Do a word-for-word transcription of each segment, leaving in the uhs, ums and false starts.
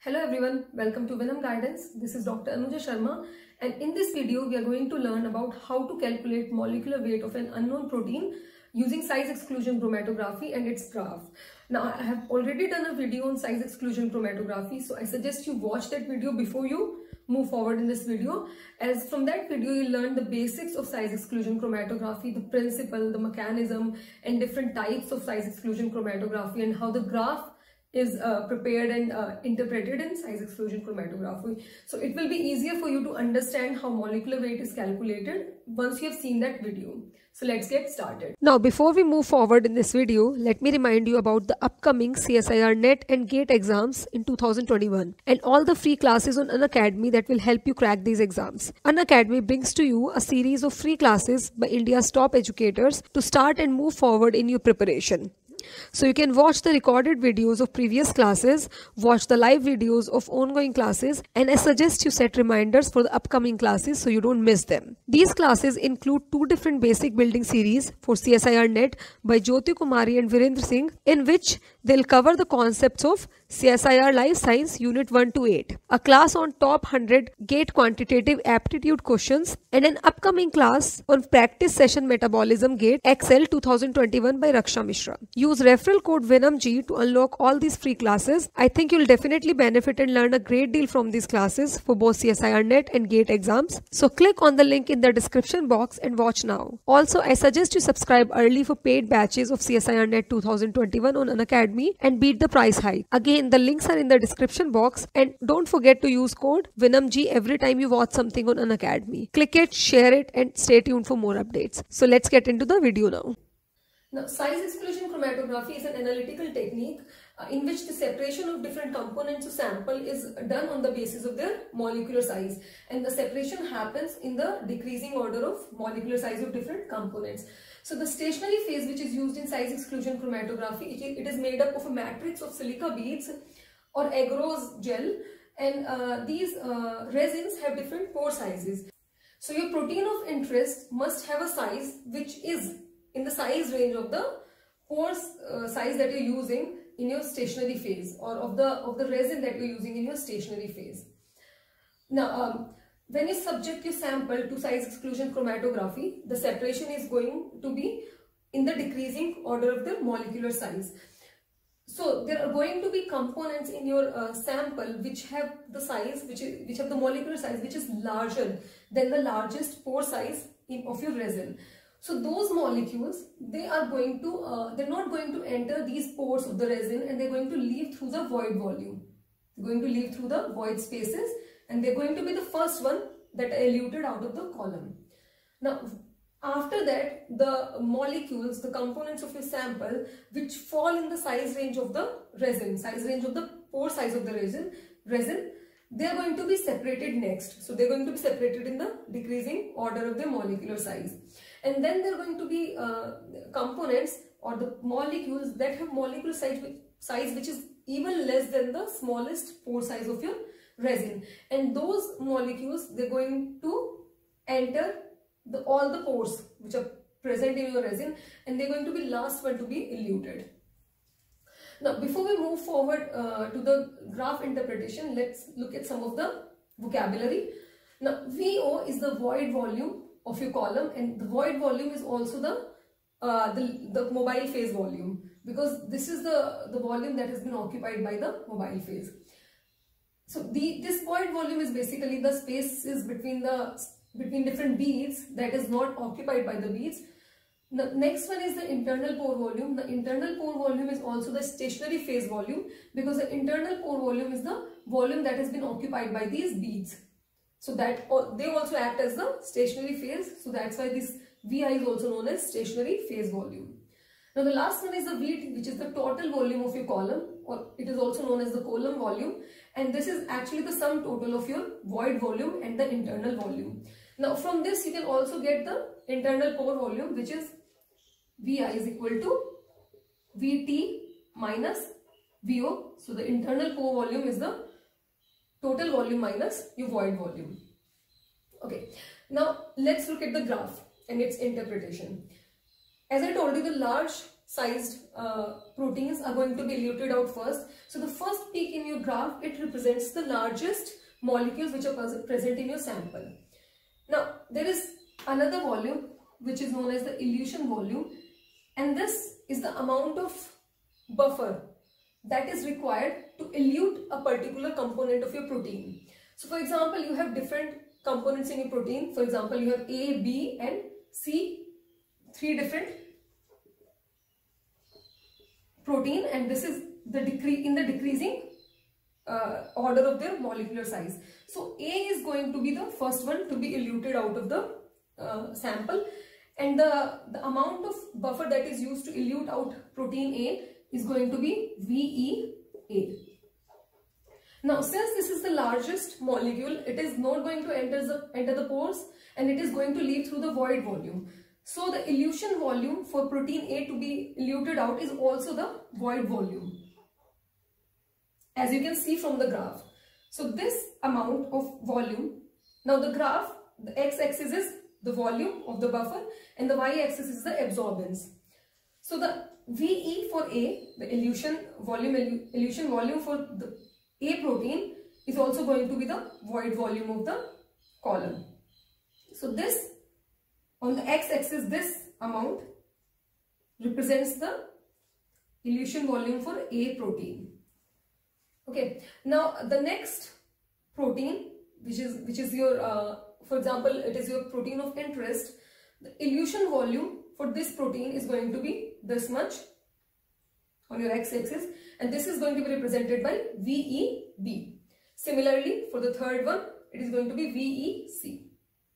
Hello everyone, welcome to Venom Guidance. This is Doctor Anuja Sharma, and in this video we are going to learn about how to calculate molecular weight of an unknown protein using size exclusion chromatography and its graph. Now I have already done a video on size exclusion chromatography, so I suggest you watch that video before you move forward in this video, as from that video you learn the basics of size exclusion chromatography, the principle, the mechanism, and different types of size exclusion chromatography, and how the graph is uh, prepared and uh, interpreted in size exclusion chromatography. So it will be easier for you to understand how molecular weight is calculated once you have seen that video. So let's get started. Now before we move forward in this video, let me remind you about the upcoming C S I R NET and GATE exams in two thousand twenty-one and all the free classes on Unacademy that will help you crack these exams. Unacademy brings to you a series of free classes by India's top educators to start and move forward in your preparation. So you can watch the recorded videos of previous classes, watch the live videos of ongoing classes, and I suggest you set reminders for the upcoming classes so you don't miss them. These classes include two different basic building series for C S I R NET by Jyoti Kumari and Virendra Singh, in which they'll cover the concepts of C S I R Life Science Unit one to eight, a class on top one hundred GATE quantitative aptitude questions, and an upcoming class on practice session metabolism GATE Excel twenty twenty-one by Raksha Mishra. Use referral code VENOMG to unlock all these free classes. I think you'll definitely benefit and learn a great deal from these classes for both C S I R NET and GATE exams. So click on the link in the description box and watch now. Also, I suggest you subscribe early for paid batches of C S I R NET two thousand twenty-one on Unacademy and beat the price hike. Again, the links are in the description box, and don't forget to use code VENOMG every time you watch something on Unacademy. Click it, share it, and stay tuned for more updates. So let's get into the video now. Now, size exclusion chromatography is an analytical technique uh, in which the separation of different components of sample is done on the basis of their molecular size, and the separation happens in the decreasing order of molecular size of different components. So the stationary phase which is used in size exclusion chromatography, it, it is made up of a matrix of silica beads or agarose gel, and uh, these uh, resins have different pore sizes. So your protein of interest must have a size which is in the size range of the pore uh, size that you're using in your stationary phase, or of the of the resin that you're using in your stationary phase. Now um, when you subject your sample to size exclusion chromatography, the separation is going to be in the decreasing order of the molecular size. So there are going to be components in your uh, sample which have the size, which is, which have the molecular size which is larger than the largest pore size in, of your resin. So those molecules, they are going to, uh, they're not going to enter these pores of the resin, and they're going to leave through the void volume. They're going to leave through the void spaces, and they're going to be the first one that are eluted out of the column. Now, after that, the molecules, the components of your sample, which fall in the size range of the resin, size range of the pore size of the resin, resin, they are going to be separated next. So they're going to be separated in the decreasing order of their molecular size. And then there are going to be uh, components or the molecules that have molecular size, size which is even less than the smallest pore size of your resin. And those molecules, they're going to enter the, all the pores which are present in your resin, and they're going to be last one to be eluted. Now, before we move forward uh, to the graph interpretation, let's look at some of the vocabulary. Now, V O is the void volume of your column, and the void volume is also the uh, the, the mobile phase volume, because this is the, the volume that has been occupied by the mobile phase. So the this void volume is basically the spaces between the between different beads that is not occupied by the beads. The next one is the internal pore volume. The internal pore volume is also the stationary phase volume, because the internal pore volume is the volume that has been occupied by these beads. So that they also act as the stationary phase. So that's why this V I is also known as stationary phase volume. Now the last one is the V T, which is the total volume of your column, or it is also known as the column volume. And this is actually the sum total of your void volume and the internal volume. Now from this you can also get the internal pore volume, which is V I is equal to V T minus V O. So the internal pore volume is the total volume minus your void volume. Okay, now let's look at the graph and its interpretation. As I told you, the large sized uh, proteins are going to be eluted out first. So the first peak in your graph, it represents the largest molecules which are present in your sample. Now there is another volume which is known as the elution volume, and this is the amount of buffer that is required to elute a particular component of your protein. So for example, you have different components in your protein. For example, you have A, B and C, three different protein, and this is the decrease in the decreasing uh, order of their molecular size. So A is going to be the first one to be eluted out of the uh, sample, and the, the amount of buffer that is used to elute out protein A is going to be V E A. Now since this is the largest molecule, it is not going to enter the, enter the pores, and it is going to leave through the void volume. So the elution volume for protein A to be eluted out is also the void volume, as you can see from the graph. So this amount of volume, now the graph, the x-axis is the volume of the buffer and the y-axis is the absorbance. So the V E for A, the elution volume, elution volume for the A protein is also going to be the void volume of the column. So this, on the x-axis, this amount represents the elution volume for A protein. Okay, now the next protein, which is which is your, uh, for example, it is your protein of interest. The elution volume for this protein is going to be this much on your x-axis, and this is going to be represented by V E B. Similarly, for the third one, it is going to be V E C.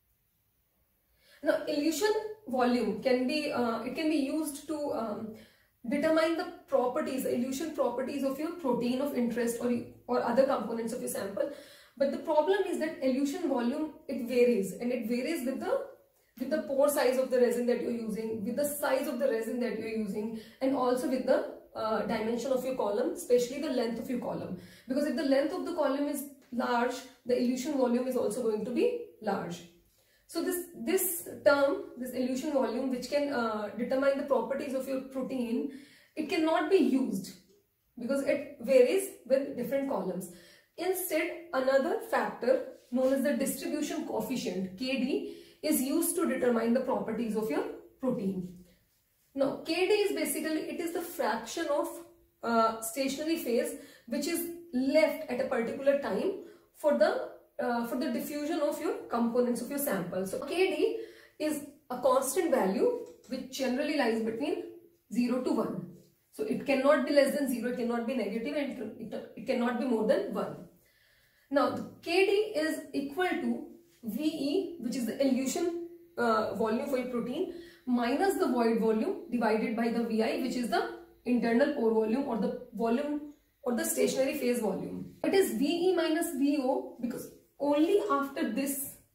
Now, elution volume can be uh, it can be used to um, determine the properties, the elution properties of your protein of interest or or other components of your sample. But the problem is that elution volume, it varies, and it varies with the with the pore size of the resin that you're using, with the size of the resin that you're using, and also with the uh, dimension of your column, especially the length of your column. Because if the length of the column is large, the elution volume is also going to be large. So this this term, this elution volume, which can uh, determine the properties of your protein, it cannot be used because it varies with different columns. Instead, another factor known as the distribution coefficient, K D, is used to determine the properties of your protein. Now, K D is basically, it is the fraction of uh, stationary phase which is left at a particular time for the Uh, for the diffusion of your components of your sample. So K D is a constant value which generally lies between zero to one. So it cannot be less than zero, it cannot be negative, and it, it cannot be more than one. Now K D is equal to V E, which is the elution uh, volume for your protein, minus the void volume divided by the V I, which is the internal pore volume or the volume or the stationary phase volume. It is V E minus V O because only after this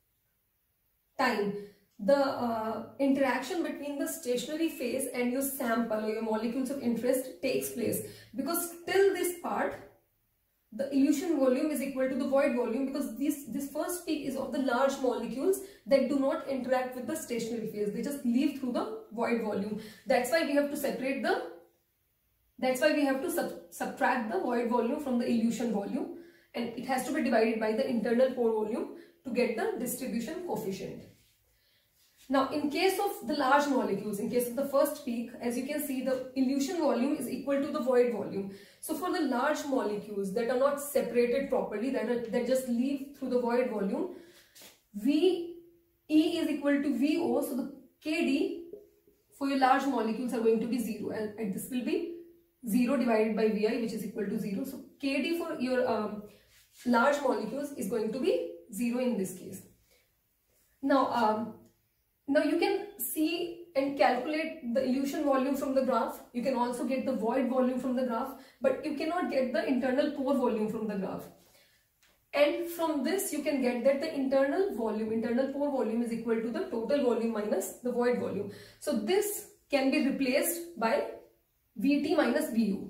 time the uh, interaction between the stationary phase and your sample or your molecules of interest takes place, because till this part the elution volume is equal to the void volume, because this this first peak is of the large molecules that do not interact with the stationary phase, they just leave through the void volume. That's why we have to separate the that's why we have to sub subtract the void volume from the elution volume, and it has to be divided by the internal pore volume to get the distribution coefficient. Now, in case of the large molecules, in case of the first peak, as you can see, the elution volume is equal to the void volume. So for the large molecules that are not separated properly, that, are, that just leave through the void volume, V E is equal to V O. So the K D for your large molecules are going to be zero, and, and this will be zero divided by V I, which is equal to zero. So K D for your um, large molecules is going to be zero in this case. Now, um, now you can see and calculate the elution volume from the graph. You can also get the void volume from the graph, but you cannot get the internal pore volume from the graph. And from this you can get that the internal volume, internal pore volume is equal to the total volume minus the void volume. So this can be replaced by V T minus V U.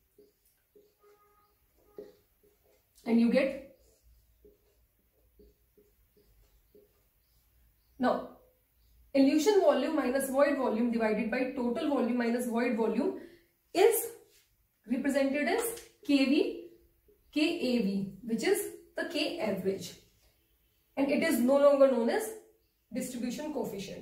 And you get, now elution volume minus void volume divided by total volume minus void volume is represented as K V, K A V, which is the K average, and it is no longer known as distribution coefficient.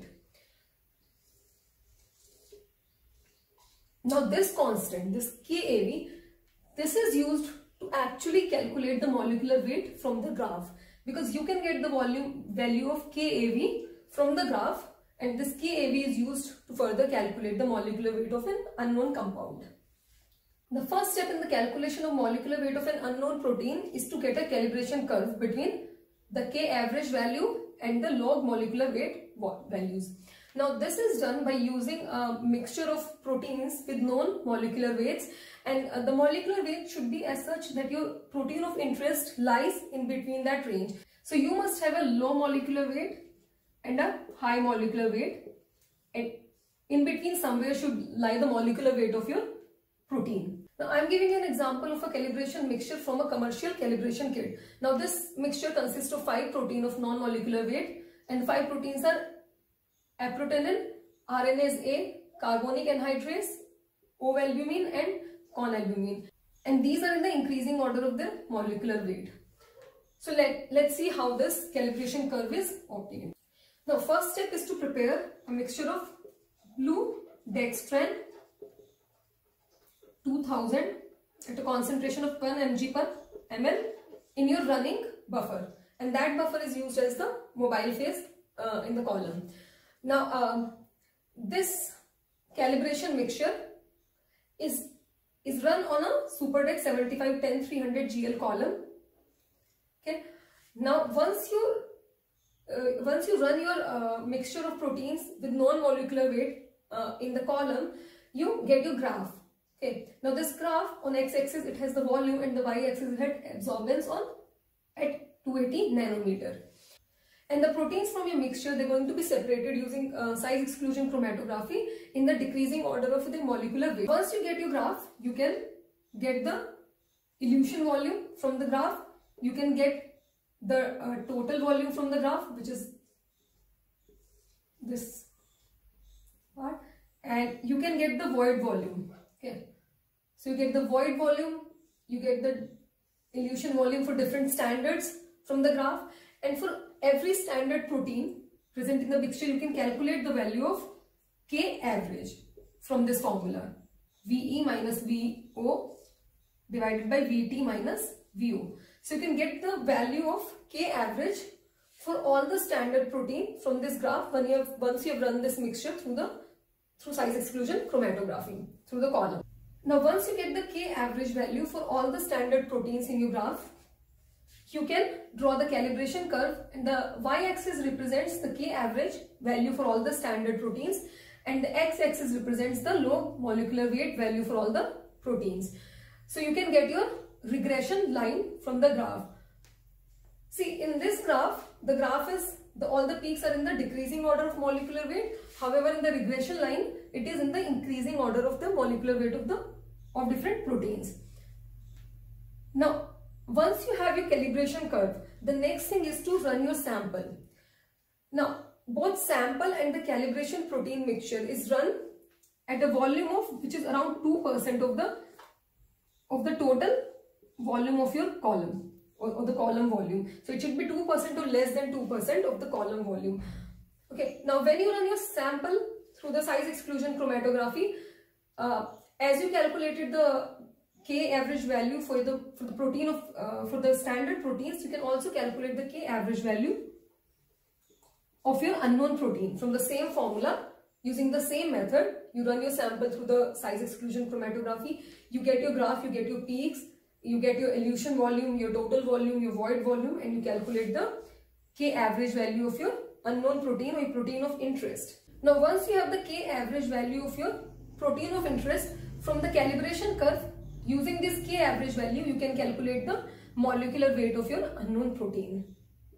Now this constant, this K A V, this is used to actually calculate the molecular weight from the graph, because you can get the volume value of K A V from the graph, and this K A V is used to further calculate the molecular weight of an unknown compound. The first step in the calculation of molecular weight of an unknown protein is to get a calibration curve between the K average value and the log molecular weight values. Now this is done by using a mixture of proteins with known molecular weights, and uh, the molecular weight should be as such that your protein of interest lies in between that range. So you must have a low molecular weight and a high molecular weight, and in between somewhere should lie the molecular weight of your protein. Now I am giving you an example of a calibration mixture from a commercial calibration kit. Now this mixture consists of five protein of non-molecular weight, and five proteins are aprotenin, R N A A, carbonic anhydrase, O-albumin and conalbumin, and these are in the increasing order of their molecular weight. So let, let's see how this calibration curve is obtained. Now first step is to prepare a mixture of blue dextran two thousand at a concentration of one milligram per ml in your running buffer, and that buffer is used as the mobile phase uh, in the column. Now um, this calibration mixture is is run on a SuperDex seventy-five ten three hundred G L column. Okay. Now once you uh, once you run your uh, mixture of proteins with non-molecular weight uh, in the column, you get your graph. Okay. Now this graph, on x-axis it has the volume, and the y-axis it has absorbance on at two hundred eighty nanometer. And the proteins from your mixture, they're going to be separated using uh, size exclusion chromatography in the decreasing order of the molecular weight. Once you get your graph, you can get the elution volume from the graph, you can get the uh, total volume from the graph, which is this part, and you can get the void volume. Okay, so you get the void volume, you get the elution volume for different standards from the graph, and for every standard protein present in the mixture, you can calculate the value of K average from this formula, V E minus V O divided by V T minus V O. So you can get the value of K average for all the standard protein from this graph when you have, once you have run this mixture through the through size exclusion chromatography through the column. Now once you get the K average value for all the standard proteins in your graph, you can draw the calibration curve, and the y-axis represents the K average value for all the standard proteins, and the x-axis represents the log molecular weight value for all the proteins. So you can get your regression line from the graph. See, in this graph, the graph is, the, all the peaks are in the decreasing order of molecular weight. However, in the regression line, it is in the increasing order of the molecular weight of the of different proteins. Now, once you have your calibration curve, the next thing is to run your sample. Now, both sample and the calibration protein mixture is run at a volume of which is around two percent of the of the total volume of your column, or, or the column volume. So it should be two percent or less than two percent of the column volume. Okay, now when you run your sample through the size exclusion chromatography, uh, as you calculated the K average value for the for the protein of uh, for the standard proteins, you can also calculate the K average value of your unknown protein from the same formula. Using the same method, you run your sample through the size exclusion chromatography, you get your graph, you get your peaks, you get your elution volume, your total volume, your void volume, and you calculate the K average value of your unknown protein or your protein of interest. Now once you have the K average value of your protein of interest, from the calibration curve, using this K average value, you can calculate the molecular weight of your unknown protein.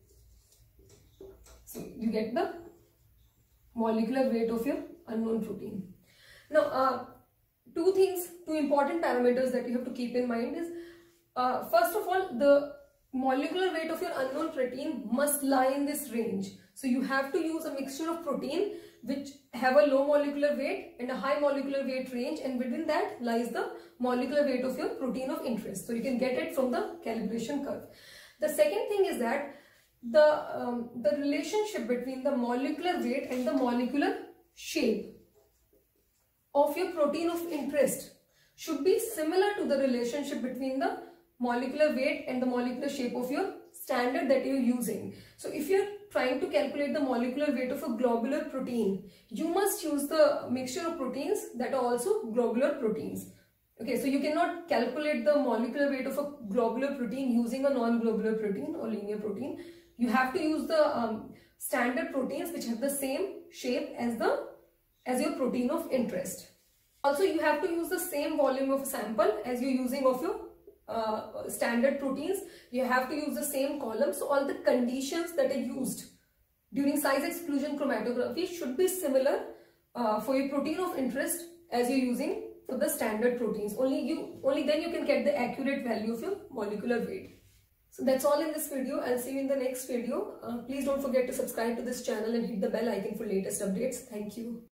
So you get the molecular weight of your unknown protein. Now, uh, two things, two important parameters that you have to keep in mind is, uh, first of all, the molecular weight of your unknown protein must lie in this range. So you have to use a mixture of protein which have a low molecular weight and a high molecular weight range, and within that lies the molecular weight of your protein of interest. So you can get it from the calibration curve. The second thing is that the, um, the relationship between the molecular weight and the molecular shape of your protein of interest should be similar to the relationship between the molecular weight and the molecular shape of your standard that you're using. So if you're trying to calculate the molecular weight of a globular protein, you must use the mixture of proteins that are also globular proteins. Okay, so you cannot calculate the molecular weight of a globular protein using a non-globular protein or linear protein. You have to use the um, standard proteins which have the same shape as the as your protein of interest. Also, you have to use the same volume of sample as you're using of your uh, standard proteins. You have to use the same column. So all the conditions that are used during size exclusion chromatography should be similar uh, for your protein of interest as you're using for the standard proteins. Only you, only then you can get the accurate value of your molecular weight. So that's all in this video. I'll see you in the next video. Uh, please don't forget to subscribe to this channel and hit the bell icon for latest updates. Thank you.